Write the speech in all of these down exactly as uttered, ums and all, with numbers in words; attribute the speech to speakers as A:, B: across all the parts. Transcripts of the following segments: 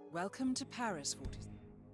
A: Welcome to Paris, forty-seven.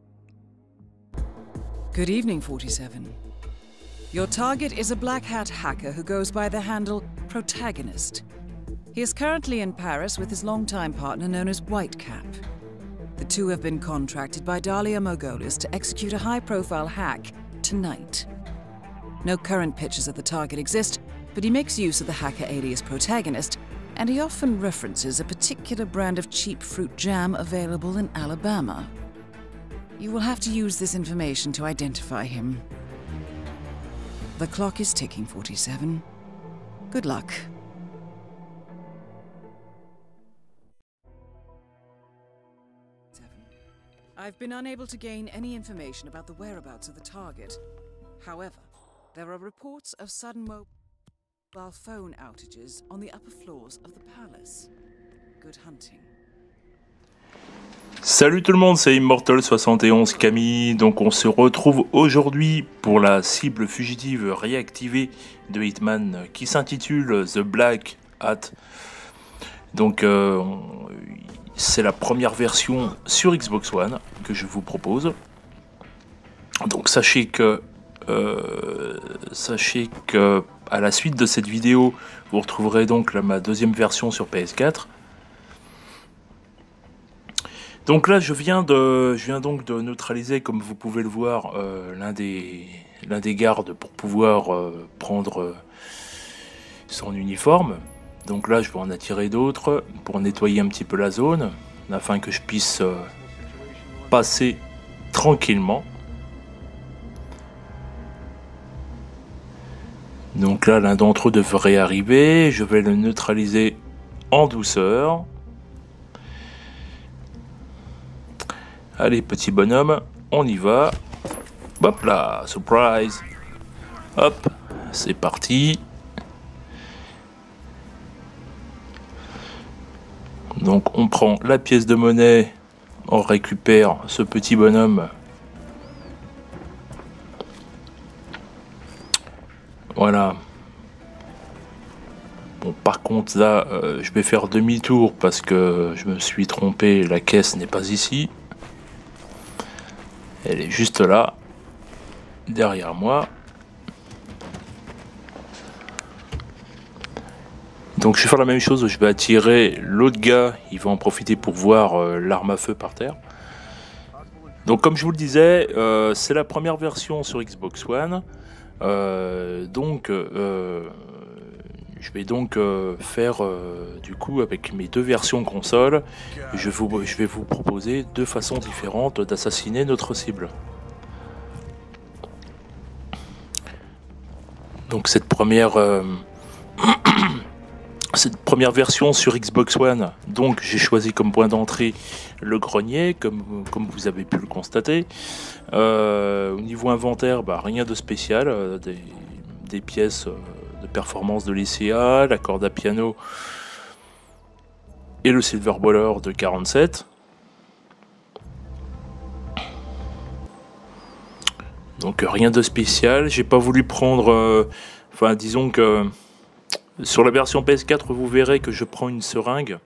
A: Good evening, forty-seven. Your target is a black hat hacker who goes by the handle Protagonist. He is currently in Paris with his longtime partner known as Whitecap. The two have been contracted by Dalia Mogolis to execute a high-profile hack tonight. No current pictures of the target exist, but he makes use of the hacker alias Protagonist, and he often references a particular brand of cheap fruit jam available in Alabama. You will have to use this information to identify him. The clock is ticking, forty-seven. Good luck. I've been unable to gain any information about the whereabouts of the target. However, there are reports of sudden mobile phone outages on the upper floors of the palace. Good hunting.
B: Salut tout le monde, c'est Immortal soixante et onze Camille. Donc on se retrouve aujourd'hui pour la cible fugitive réactivée de Hitman qui s'intitule The Black Hat. Donc euh, c'est la première version sur Xbox One que je vous propose. Donc sachez que euh, sachez que à la suite de cette vidéo, vous retrouverez donc la, ma deuxième version sur P S quatre. Donc là, je viens de, je viens donc de neutraliser, comme vous pouvez le voir, euh, l'un des, l'un des gardes pour pouvoir euh, prendre euh, son uniforme. Donc là, je vais en attirer d'autres pour nettoyer un petit peu la zone, afin que je puisse euh, passer tranquillement. Donc là, l'un d'entre eux devrait arriver. Je vais le neutraliser en douceur. Allez, petit bonhomme, on y va. Hop là, surprise. Hop, c'est parti. Donc on prend la pièce de monnaie, on récupère ce petit bonhomme. Voilà. Bon, par contre là, euh, je vais faire demi-tour parce que je me suis trompé, la caisse n'est pas ici. Elle est juste là, derrière moi. Donc je vais faire la même chose, je vais attirer l'autre gars, il va en profiter pour voir euh, l'arme à feu par terre. Donc comme je vous le disais, euh, c'est la première version sur Xbox One. Euh, donc euh, je vais donc euh, faire euh, du coup avec mes deux versions console, je, vous, je vais vous proposer deux façons différentes d'assassiner notre cible. Donc cette première euh, cette première version sur Xbox One, donc j'ai choisi comme point d'entrée le grenier, comme, comme vous avez pu le constater. Euh, au niveau inventaire, bah, rien de spécial, euh, des, des pièces euh, de performance de l'I C A, la corde à piano et le Silver Baller de quarante-sept. Donc rien de spécial, j'ai pas voulu prendre, euh, enfin disons que sur la version P S quatre vous verrez que je prends une seringue.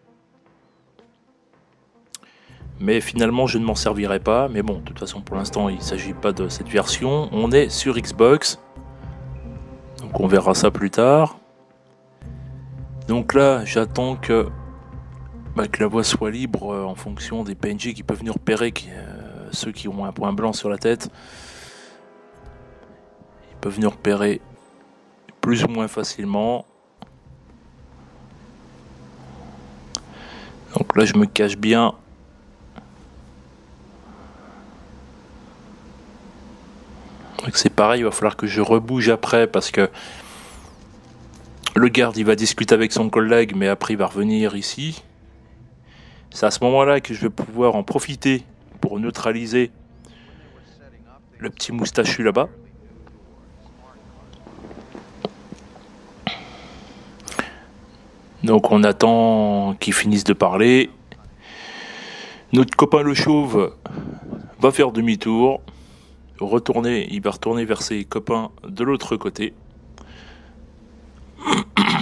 B: Mais finalement je ne m'en servirai pas, mais bon de toute façon pour l'instant il ne s'agit pas de cette version, on est sur Xbox. Donc on verra ça plus tard. Donc là j'attends que, bah, que la voie soit libre euh, en fonction des P N J qui peuvent nous repérer, qui, euh, ceux qui ont un point blanc sur la tête. Ils peuvent nous repérer plus ou moins facilement. Donc là je me cache bien. Donc c'est pareil, il va falloir que je rebouge après parce que le garde il va discuter avec son collègue mais après il va revenir ici. C'est à ce moment-là que je vais pouvoir en profiter pour neutraliser le petit moustachu là-bas. Donc on attend qu'ils finissent de parler. Notre copain le chauve va faire demi-tour. Retourner, il va retourner vers ses copains de l'autre côté.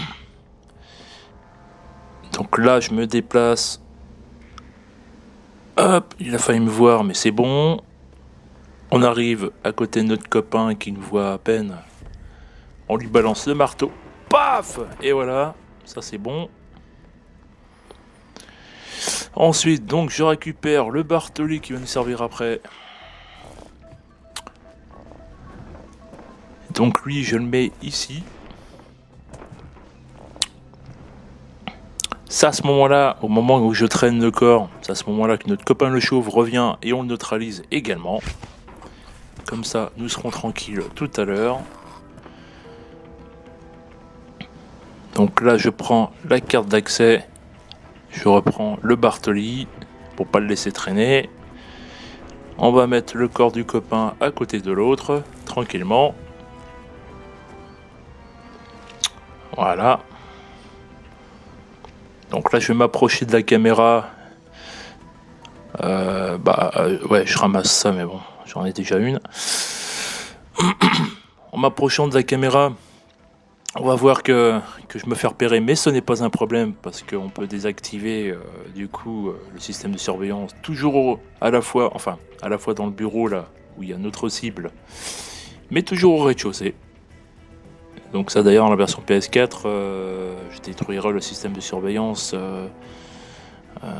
B: Donc là je me déplace Hop, il a failli me voir, mais c'est bon. On arrive à côté de notre copain qui nous voit à peine. On lui balance le marteau. Paf! Et voilà, ça c'est bon. Ensuite, donc, je récupère le Bartoli qui va nous servir après. Donc lui, je le mets ici. C'est à ce moment-là, au moment où je traîne le corps, c'est à ce moment-là que notre copain le chauve revient et on le neutralise également. Comme ça, nous serons tranquilles tout à l'heure. Donc là, je prends la carte d'accès. Je reprends le Bartoli pour pas le laisser traîner. On va mettre le corps du copain à côté de l'autre, tranquillement. Voilà. Donc là, je vais m'approcher de la caméra. Euh, bah, euh, ouais, je ramasse ça, mais bon, j'en ai déjà une. En m'approchant de la caméra, on va voir que, que je me fais repérer, mais ce n'est pas un problème parce qu'on peut désactiver euh, du coup euh, le système de surveillance toujours au, à la fois, enfin, à la fois dans le bureau là où il y a notre cible, mais toujours au rez-de-chaussée. Donc ça d'ailleurs dans la version P S quatre, euh, je détruirai le système de surveillance euh, euh,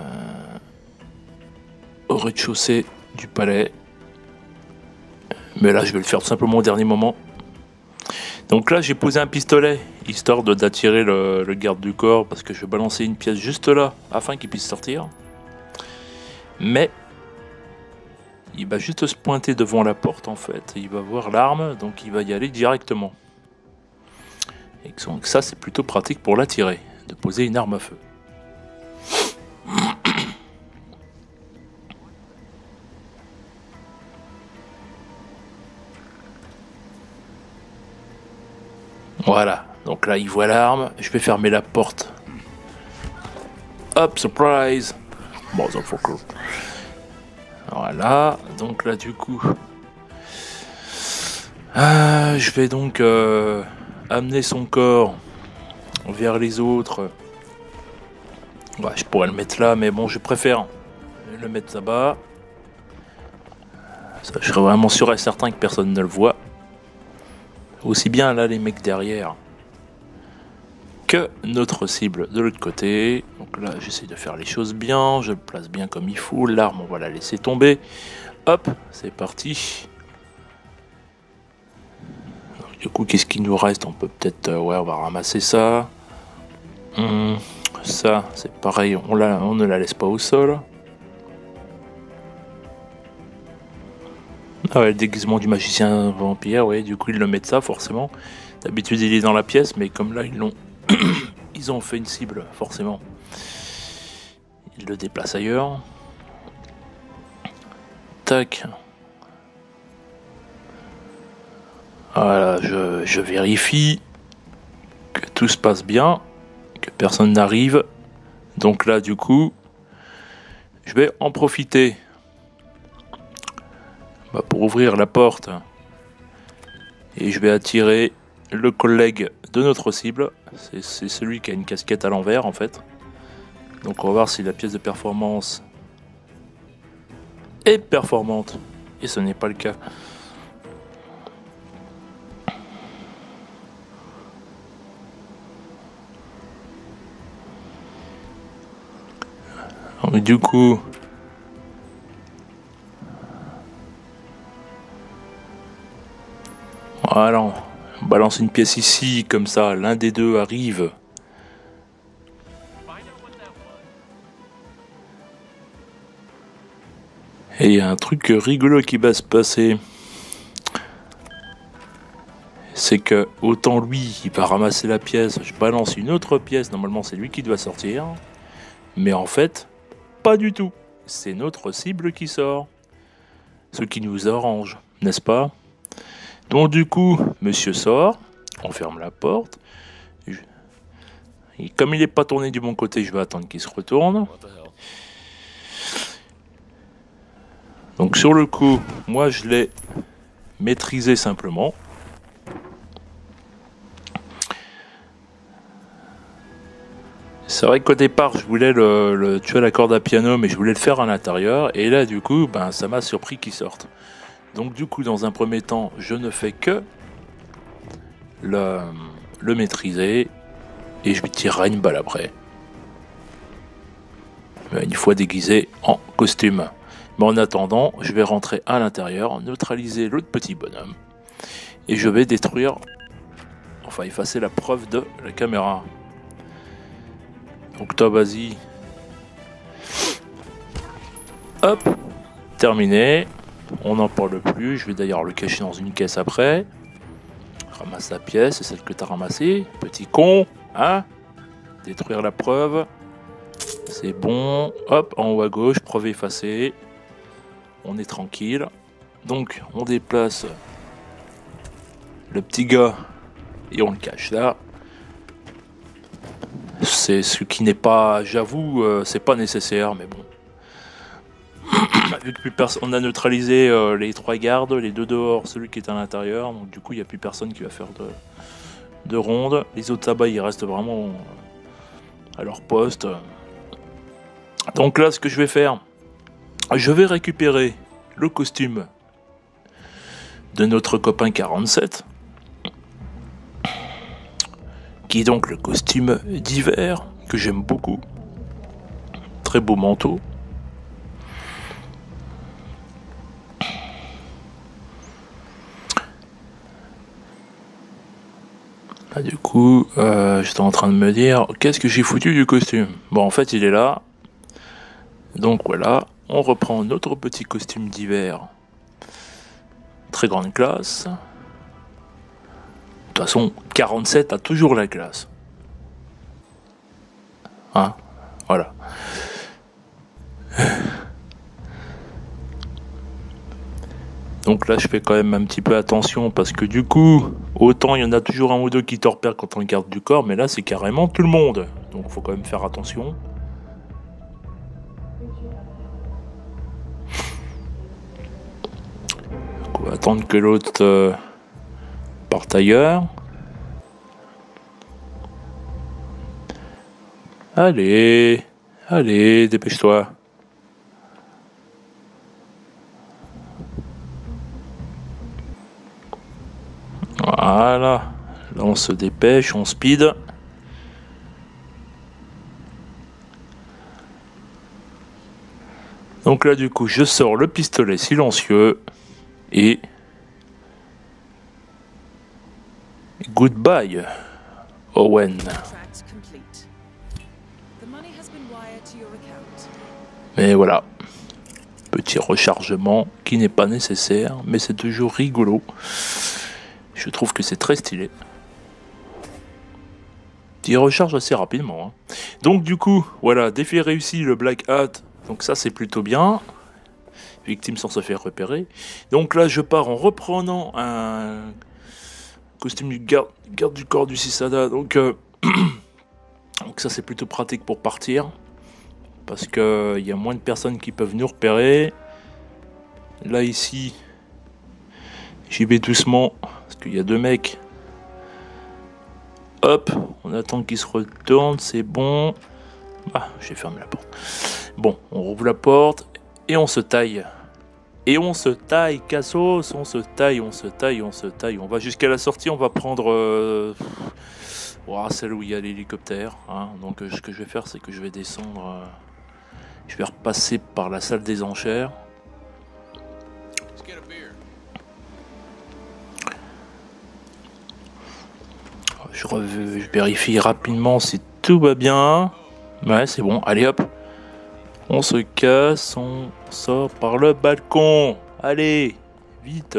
B: au rez-de-chaussée du palais. Mais là je vais le faire tout simplement au dernier moment. Donc là j'ai posé un pistolet, histoire de d'attirer le, le garde du corps, parce que je vais balancer une pièce juste là, afin qu'il puisse sortir. Mais il va juste se pointer devant la porte en fait, il va voir l'arme, donc il va y aller directement. Et donc ça c'est plutôt pratique pour l'attirer, de poser une arme à feu. Voilà, donc là il voit l'arme, je vais fermer la porte. Hop, surprise! Motherfucker. Voilà, donc là du coup, euh, je vais donc euh, amener son corps vers les autres. Ouais, je pourrais le mettre là, mais bon, je préfère le mettre là-bas. Ça, je serais vraiment sûr et certain que personne ne le voit. Aussi bien là les mecs derrière que notre cible de l'autre côté. Donc là j'essaie de faire les choses bien, je le place bien comme il faut, l'arme on va la laisser tomber. Hop, c'est parti. Donc, du coup qu'est-ce qu'il nous reste? On peut peut-être, euh, ouais on va ramasser ça. Hum, ça c'est pareil, on, la, on ne la laisse pas au sol. Ah ouais, le déguisement du magicien vampire, ouais, du coup ils le mettent ça forcément. D'habitude il est dans la pièce, mais comme là ils l'ont, ils ont fait une cible forcément. Ils le déplacent ailleurs. Tac. Voilà, je, je vérifie que tout se passe bien, que personne n'arrive. Donc là du coup, je vais en profiter. Bah, pour ouvrir la porte et je vais attirer le collègue de notre cible, c'est celui qui a une casquette à l'envers en fait. Donc on va voir si la pièce de performance est performante, et ce n'est pas le cas. Donc, du coup voilà, on balance une pièce ici, comme ça, l'un des deux arrive. Et il y a un truc rigolo qui va se passer. C'est que, autant lui, il va ramasser la pièce, je balance une autre pièce, normalement c'est lui qui doit sortir. Mais en fait, pas du tout. C'est notre cible qui sort. Ce qui nous arrange, n'est-ce pas ? Donc du coup, monsieur sort, on ferme la porte. Je... Et comme il n'est pas tourné du bon côté, je vais attendre qu'il se retourne. Donc sur le coup, moi je l'ai maîtrisé simplement. C'est vrai qu'au départ, je voulais le, le tuer à la corde à piano, mais je voulais le faire à l'intérieur. Et là, du coup, ben, ça m'a surpris qu'il sorte. Donc, du coup, dans un premier temps, je ne fais que le, le maîtriser. Et je lui tirerai une balle après. Une fois déguisé en costume. Mais en attendant, je vais rentrer à l'intérieur, neutraliser l'autre petit bonhomme. Et je vais détruire... Enfin, effacer la preuve de la caméra. Donc toi, vas-y. Hop, terminé. On n'en parle plus. Je vais d'ailleurs le cacher dans une caisse après. Ramasse la pièce, c'est celle que tu as ramassée. Petit con, hein? Détruire la preuve. C'est bon. Hop, en haut à gauche, preuve effacée. On est tranquille. Donc, on déplace le petit gars et on le cache là. C'est ce qui n'est pas, j'avoue, euh, c'est pas nécessaire, mais bon. Vu que plus personne, on a neutralisé euh, les trois gardes, les deux dehors, celui qui est à l'intérieur, donc du coup il n'y a plus personne qui va faire de, de ronde. Les autres là-bas ils restent vraiment à leur poste. Donc là ce que je vais faire, je vais récupérer le costume de notre copain quarante-sept, qui est donc le costume d'hiver que j'aime beaucoup. Très beau manteau. Ah, du coup, euh, j'étais en train de me dire, qu'est-ce que j'ai foutu du costume? Bon, en fait, il est là. Donc voilà, on reprend notre petit costume d'hiver. Très grande classe. De toute façon, quarante-sept a toujours la classe. Hein? Voilà. Donc là, je fais quand même un petit peu attention parce que du coup, autant il y en a toujours un ou deux qui te repèrent quand on garde du corps, mais là, c'est carrément tout le monde. Donc il faut quand même faire attention. Donc, on va attendre que l'autre euh, parte ailleurs. Allez, allez, dépêche-toi. Voilà, là on se dépêche, on speed. Donc là du coup je sors le pistolet silencieux et goodbye Owen. Et voilà, petit rechargement qui n'est pas nécessaire, mais c'est toujours rigolo. Je trouve que c'est très stylé. Il recharge assez rapidement. Hein. Donc du coup, voilà, défi réussi, le Black Hat. Donc ça c'est plutôt bien. Victime sans se faire repérer. Donc là je pars en reprenant un costume du garde, garde du corps du Cissada. Donc, euh... Donc ça c'est plutôt pratique pour partir. Parce qu'il y a moins de personnes qui peuvent nous repérer. Là ici, j'y vais doucement. Parce qu'il y a deux mecs. Hop, on attend qu'ils se retournent, c'est bon. Ah, j'ai fermé la porte. Bon, on rouvre la porte et on se taille. Et on se taille, Cassos, on se taille, on se taille, on se taille. On va jusqu'à la sortie, on va prendre euh, oh, celle où il y a l'hélicoptère. Hein. Donc euh, ce que je vais faire, c'est que je vais descendre. Euh, je vais repasser par la salle des enchères. Je, je vérifie rapidement si tout va bien. Ouais, c'est bon. Allez hop. On se casse. On sort par le balcon. Allez, vite.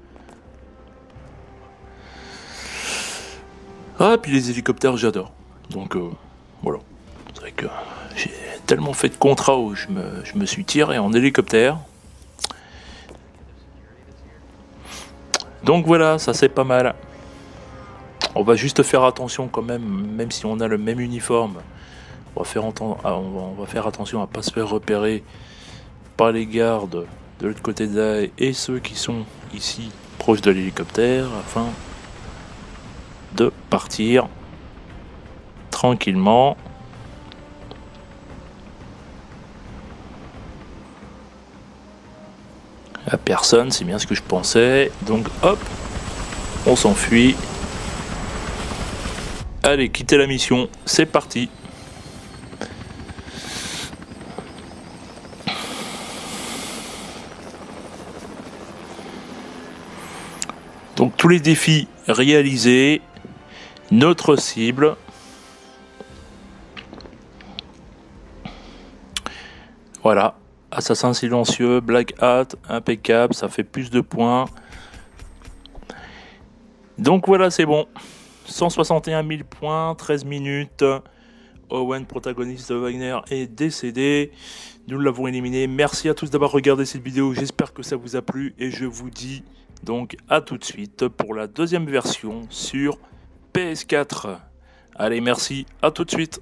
B: Ah, puis les hélicoptères, j'adore. Donc, euh, voilà. C'est vrai que j'ai tellement fait de contrats où je me, je me suis tiré en hélicoptère. Donc voilà, ça c'est pas mal. On va juste faire attention quand même, même si on a le même uniforme. On va faire, entendre, on va, on va faire attention à ne pas se faire repérer par les gardes de l'autre côté de la haie et ceux qui sont ici proches de l'hélicoptère afin de partir tranquillement. À personne, c'est bien ce que je pensais. Donc hop, on s'enfuit. Allez, quittez la mission, c'est parti. Donc tous les défis réalisés, notre cible. Voilà, assassin silencieux, Black Hat, impeccable, ça fait plus de points. Donc voilà, c'est bon. cent soixante et un mille points, treize minutes. Owen, protagoniste de Wagner, est décédé. Nous l'avons éliminé. Merci à tous d'avoir regardé cette vidéo. J'espère que ça vous a plu. Et je vous dis donc à tout de suite pour la deuxième version sur P S quatre. Allez, merci. À tout de suite.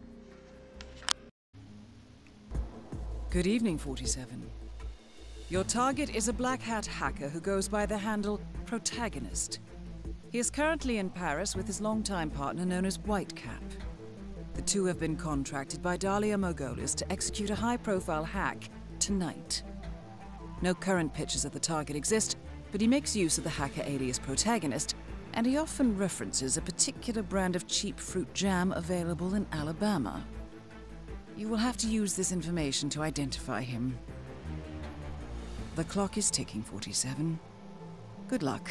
A: Good evening, forty-seven. Your target is a Black Hat hacker who goes by the handle Protagonist. He is currently in Paris with his longtime partner known as Whitecap. The two have been contracted by Dalia Mogolis to execute a high-profile hack tonight. No current pictures of the target exist, but he makes use of the hacker alias Protagonist, and he often references a particular brand of cheap fruit jam available in Alabama. You will have to use this information to identify him. The clock is ticking, forty-seven. Good luck.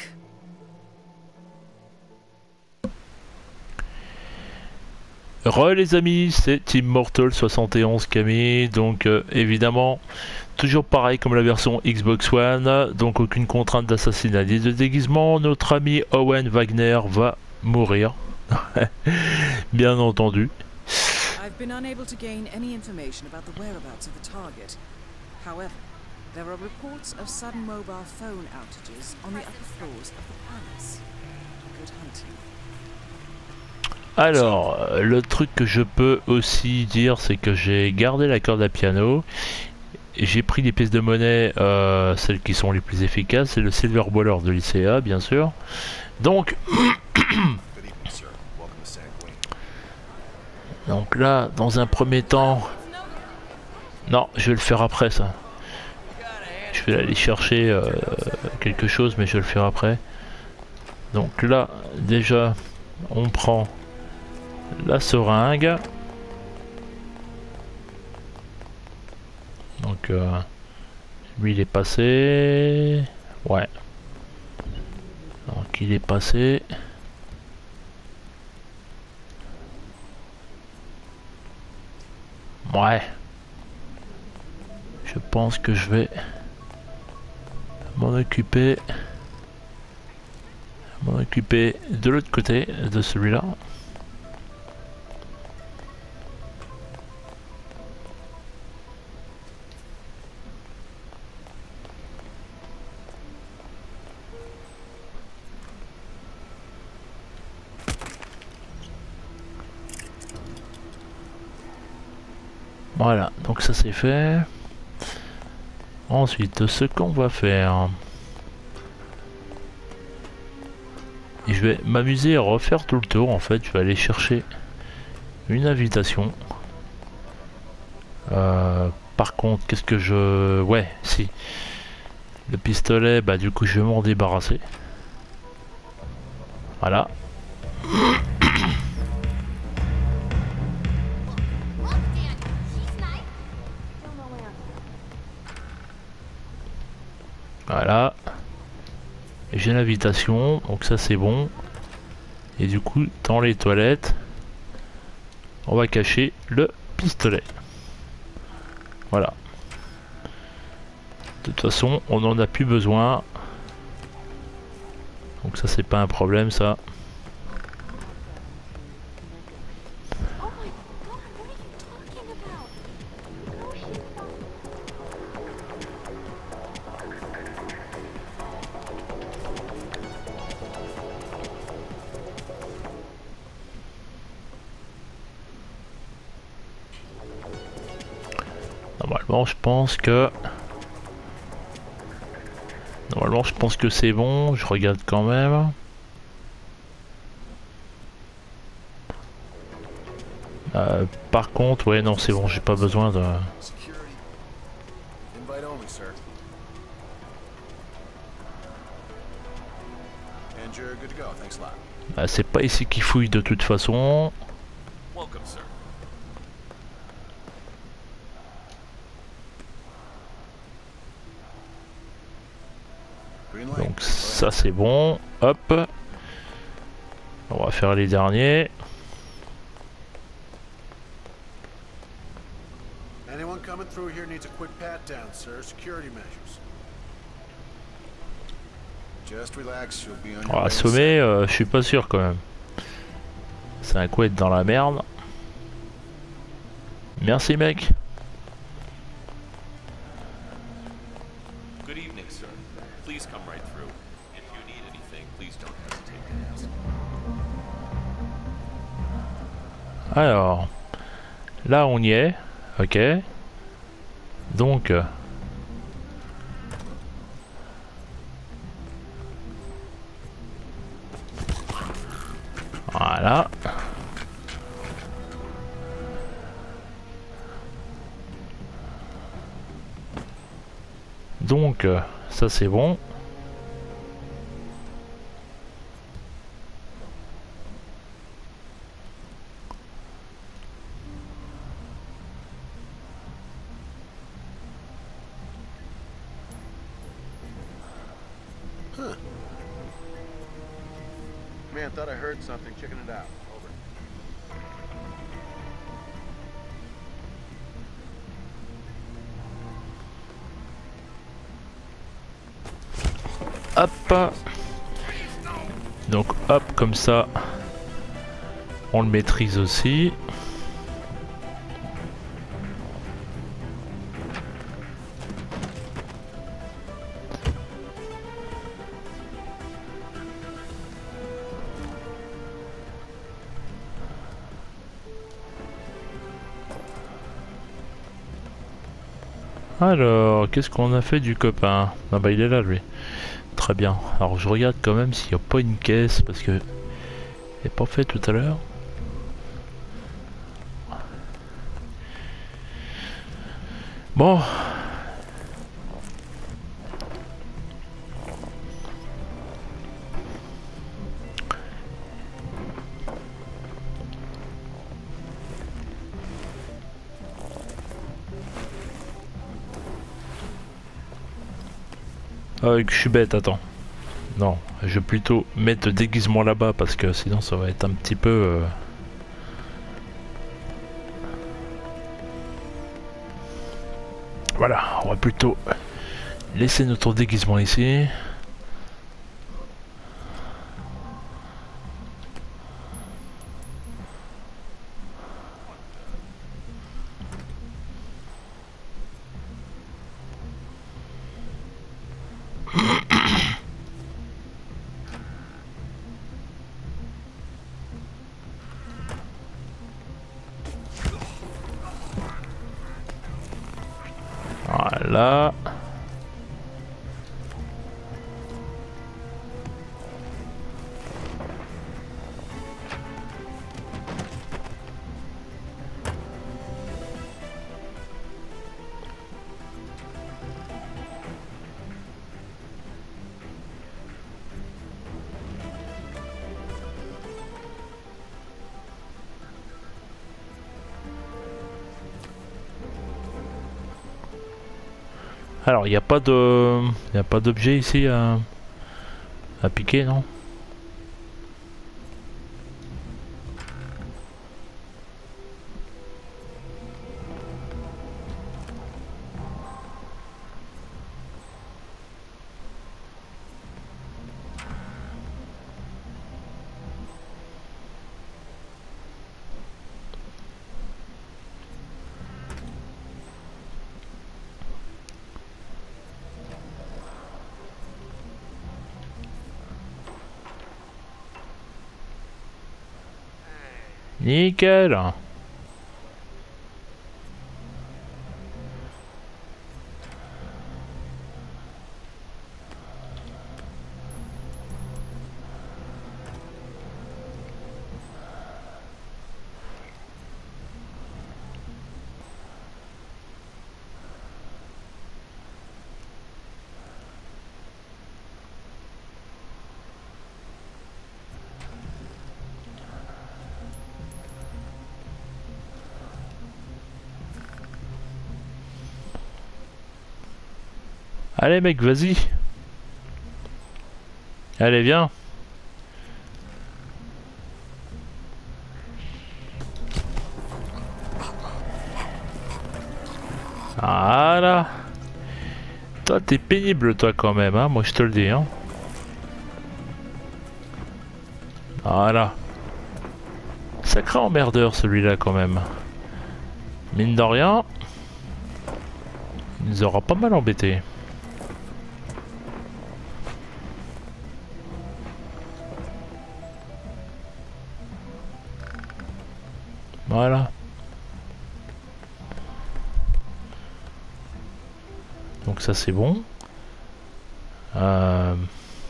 B: Re les amis, c'est Immortal soixante et onze Camille, donc euh, évidemment, toujours pareil comme la version Xbox One, donc aucune contrainte d'assassinat ni de déguisement, notre ami Owen Wagner va mourir, bien entendu.
A: I've been unable to gain any information about the whereabouts of the target. However, there are reports of sudden mobile phone outages on the upper floors of the palace. Good hunting.
B: Alors, le truc que je peux aussi dire, c'est que j'ai gardé la corde à piano. J'ai pris des pièces de monnaie, euh, celles qui sont les plus efficaces, c'est le Silver Baller de l'I C A, bien sûr. Donc, donc là, dans un premier temps, non, je vais le faire après ça. Je vais aller chercher euh, quelque chose, mais je vais le faire après. Donc là, déjà, on prend la seringue. Donc euh, lui il est passé. Ouais. Donc il est passé. Ouais. Je pense que je vais m'en occuper. M'en occuper de l'autre côté de celui-là. Voilà, donc ça c'est fait. Ensuite, ce qu'on va faire, et je vais m'amuser à refaire tout le tour. En fait, je vais aller chercher une invitation. Euh, par contre, qu'est-ce que je... Ouais, si. Le pistolet, bah du coup, je vais m'en débarrasser. Voilà. Voilà. J'ai l'invitation, donc ça c'est bon. Et du coup, dans les toilettes, on va cacher le pistolet. Voilà. De toute façon, on n'en a plus besoin. Donc ça c'est pas un problème ça. Normalement, je pense que... Normalement, je pense que c'est bon. Je regarde quand même. Euh, par contre, ouais, non, c'est bon. J'ai pas besoin de... Bah, c'est pas ici qu'il fouille de toute façon. Donc ça c'est bon. Hop. On va faire les derniers. Oh, assommer, euh, je suis pas sûr quand même. C'est un coup être dans la merde. Merci mec. Alors, là on y est, ok. Donc, voilà. Donc, ça c'est bon.
C: Man, thought I heard something. Checking it out.
B: Over. Hop. Donc hop, comme ça, on le maîtrise aussi. Alors, qu'est-ce qu'on a fait du copain? Ah bah il est là lui. Très bien. Alors je regarde quand même s'il n'y a pas une caisse parce que il n'est pas fait tout à l'heure. Bon. Ah, je suis bête, attends. Non, je vais plutôt mettre le déguisement là-bas parce que sinon ça va être un petit peu... Euh... Voilà, on va plutôt laisser notre déguisement ici. Voilà. Alors, il n'y a pas de... Il n'y a pas d'objet ici à... à piquer, non? Nickel. Allez mec, vas-y. Allez, viens. Voilà. Toi, t'es pénible, toi, quand même, hein. Moi, je te le dis, hein. Voilà. Sacré emmerdeur, celui-là, quand même. Mine de rien, il nous aura pas mal embêté. Voilà. Donc ça c'est bon. Euh...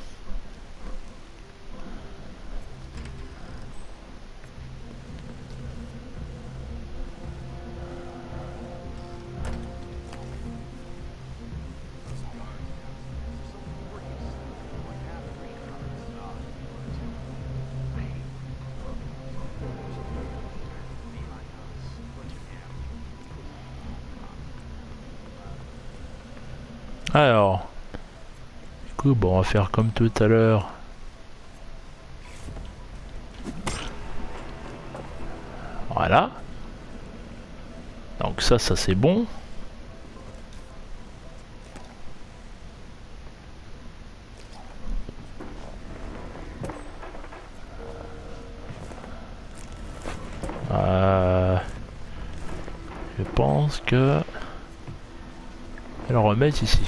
B: Alors, du coup, bon, on va faire comme tout à l'heure. Voilà. Donc ça, ça c'est bon. Euh, je pense que... Je vais le remettre ici.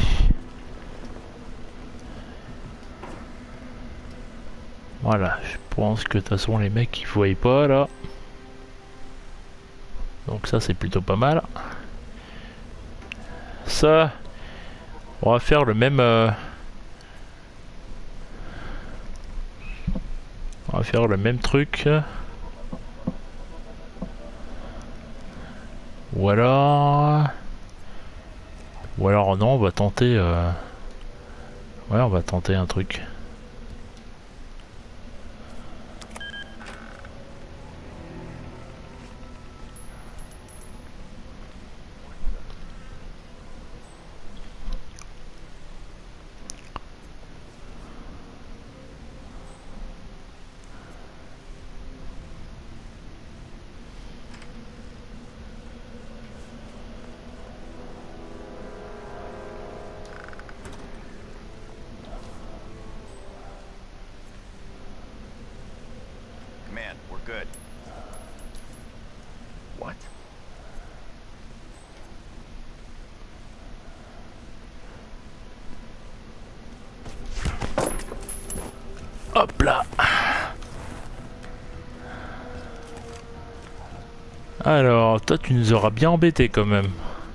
B: Voilà, je pense que de toute façon les mecs ils voient pas là. Donc ça c'est plutôt pas mal. Ça, on va faire le même... Euh... On va faire le même truc. Ou alors... Ou alors non, on va tenter... Euh... Ouais, on va tenter un truc.
C: Command, we're good. What?
B: Hop là. Alors, toi tu nous auras bien embêté quand même.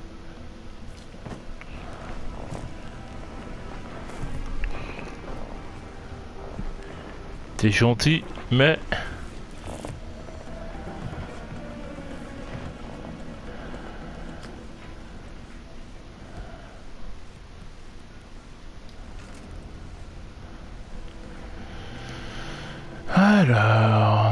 B: T'es gentil, mais... Alors...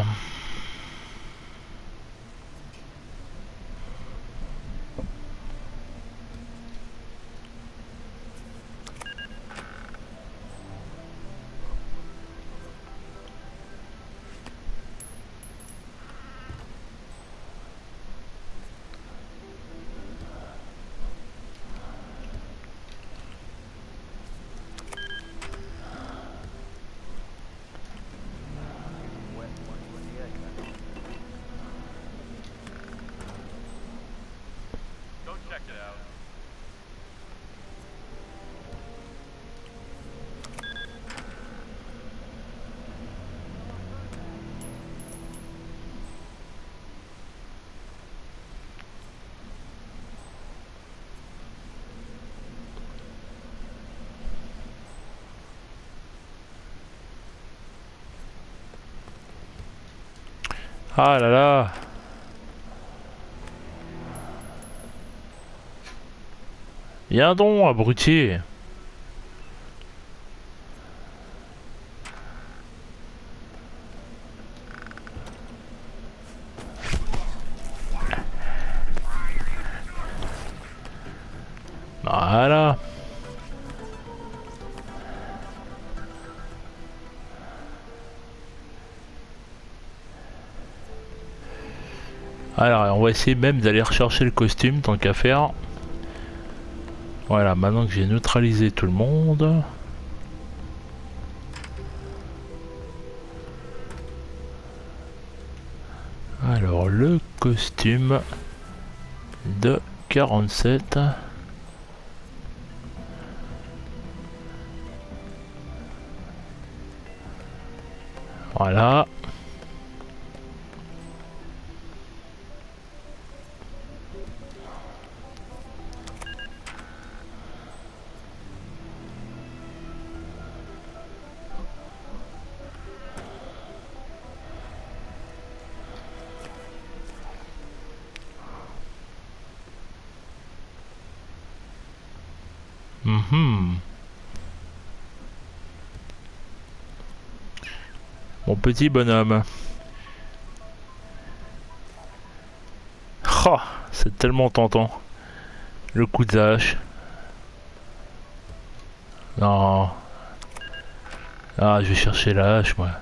B: Ah là là. Viens donc, abruti. Voilà. Alors on va essayer même d'aller rechercher le costume tant qu'à faire. Voilà, maintenant que j'ai neutralisé tout le monde. Alors le costume de quarante-sept. Voilà. Mhm. Mon petit bonhomme. Oh, c'est tellement tentant. Le coup de hache. Non. Ah, je vais chercher la hache, moi.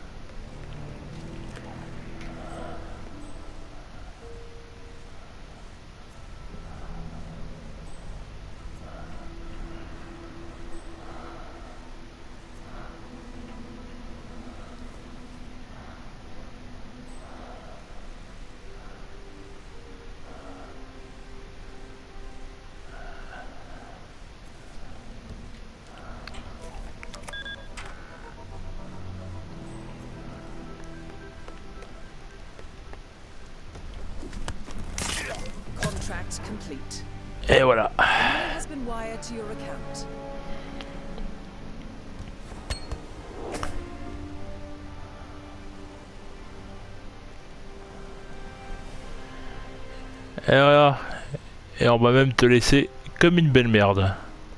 A: Complete.
B: Et voilà.
A: Has been wired to your account.
B: Et voilà. Et on va même te laisser comme une belle merde.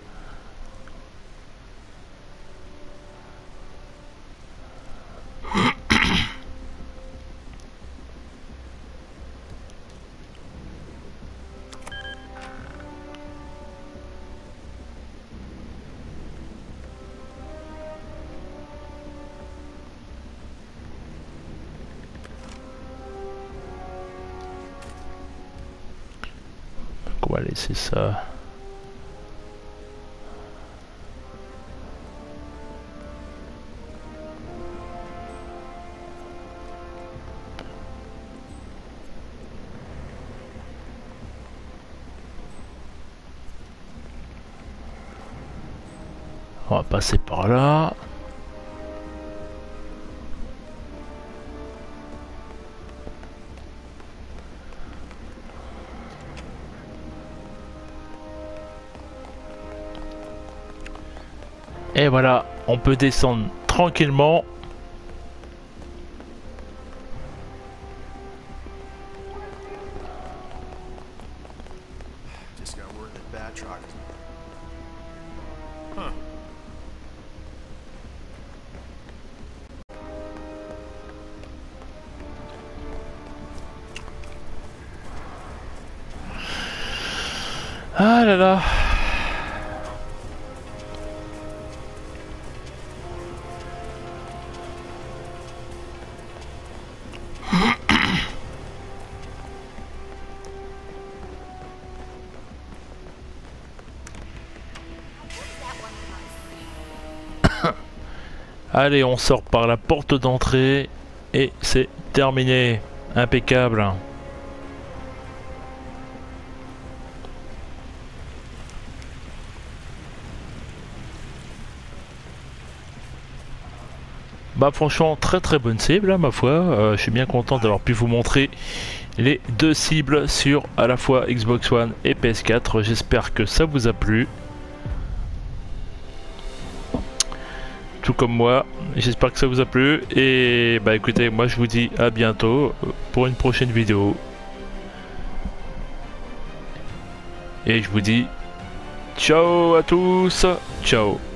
B: On va laisser ça. On va passer par là. Et voilà, on peut descendre tranquillement. Ah là là. Allez, on sort par la porte d'entrée et c'est terminé. Impeccable. Bah franchement très très bonne cible hein, ma foi, euh, je suis bien content d'avoir pu vous montrer les deux cibles sur à la fois Xbox One et P S quatre, j'espère que ça vous a plu. Tout comme moi, j'espère que ça vous a plu et bah écoutez, moi je vous dis à bientôt pour une prochaine vidéo. Et je vous dis ciao à tous, ciao.